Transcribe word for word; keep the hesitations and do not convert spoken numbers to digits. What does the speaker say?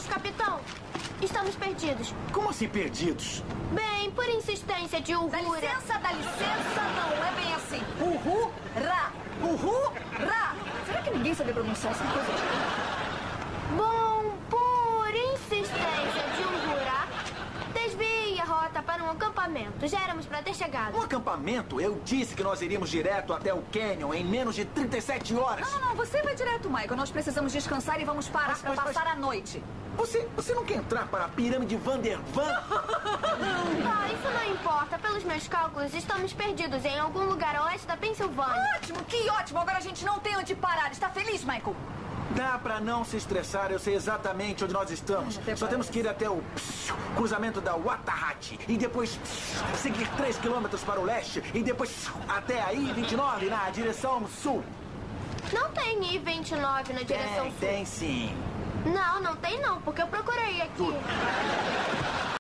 perdidos, capitão. Estamos perdidos. Como assim perdidos? Bem, por insistência de Uhura. Dá licença, dá licença, não é bem assim. Uhura. Uhura. Será que ninguém sabe pronunciar essa coisa? Bom, por insistência de Uhura, desvie a rota para um acampamento. Já éramos para ter chegado. Um acampamento? Eu disse que nós iríamos direto até o Canyon em menos de trinta e sete horas. Não, não, não. Você vai direto, Michael. Nós precisamos descansar e vamos parar Mas, para mas, passar mas- a noite. Você, você não quer entrar para a pirâmide Vandervan? Ah, isso não importa. Pelos meus cálculos, estamos perdidos em algum lugar a oeste da Pensilvânia. Ótimo, que ótimo. Agora a gente não tem onde parar. Está feliz, Michael? Dá pra não se estressar, eu sei exatamente onde nós estamos. Até Só temos parece. que ir até o psiu, cruzamento da Watahati e depois psiu, seguir três quilômetros para o leste e depois psiu, até a I vinte e nove na direção sul. Não tem I vinte e nove na direção Tem, sul. tem sim. Não, não tem não, porque eu procurei aqui. Tu